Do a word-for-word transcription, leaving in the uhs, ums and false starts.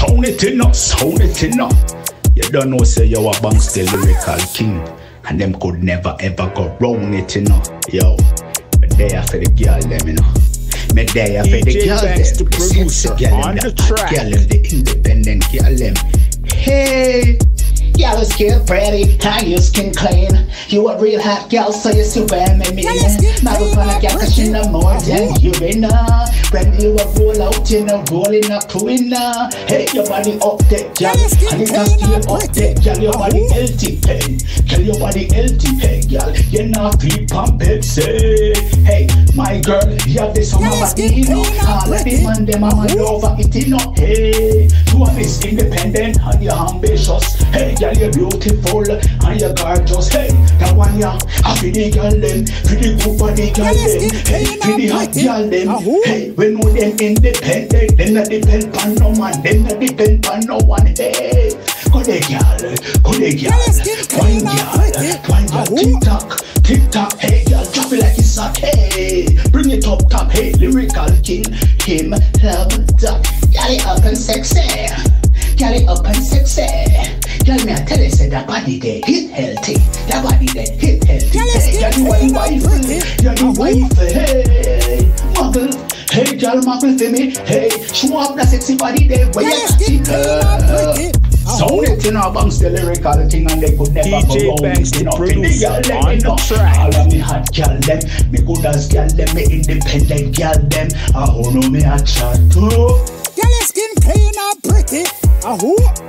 Sound it enough, sound it enough. You don't know say you a bounce the lyrical king, and them could never ever go round it, you know. Yo, me there for the girl them, you know. Me there for the girl them, the producer on the track. Girl them, the independent girl them. Hey, girl is still pretty, and your skin clean. You a real hot girl, so you still wear me mean. My was gonna get cause she know more than you in her. When you a roll out, you know, rolling up to winner. Hey, your body up there, girl, and it's not still up there, girl. Your body healthy, hey, girl, your body healthy, hey, girl. You're not deep on Pepsi. Hey, my girl, you're the summer body, you know. All of the man, them are over it, you know. Hey, you are this independent and you're ambitious. Hey, girl, you're beautiful and you're gorgeous. Hey, that one, yeah, I feel the girl them, feel the good body girl them. Hey, feel the hot girl them. Hey, we know them independent, them not depend on no man, them not depend on no one. Hey, go the girl, go the girl, one girl, one girl, tick tock, tick tock. Hey, girl, drop it like it's a hey, bring it up top. Hey, lyrical king, him love that, girl it up and sexy, girl it up and sexy. Girl, me I tell you, say that body there hit healthy, that body there hit healthy. Hey, girl, you are the wife, you're the wife. Hey, muggle, hey, girl, muggle for me. Hey, show up that sexy body there where you got it. Sound it, you know, bounce the lyrical thing and they could never go wrong. You know, the girl them, you know, all of me hot girl them, me good as girl them, me independent girl them. I don't know me a chat too. Girl, your skin clean and pretty. Uh-huh.